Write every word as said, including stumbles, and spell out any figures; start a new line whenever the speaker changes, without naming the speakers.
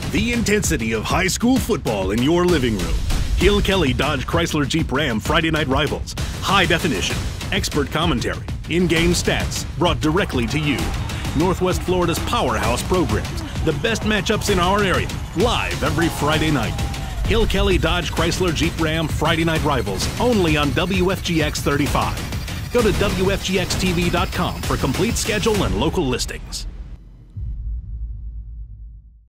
The intensity of high school football in your living room. Hill Kelly Dodge Chrysler Jeep Ram Friday Night Rivals. High definition, expert commentary, in-game stats brought directly to you. Northwest Florida's powerhouse programs. The best matchups in our area. Live every Friday night. Hill Kelly Dodge Chrysler Jeep Ram Friday Night Rivals. Only on W F G X thirty-five. Go to W F G X T V dot com for complete schedule and local listings.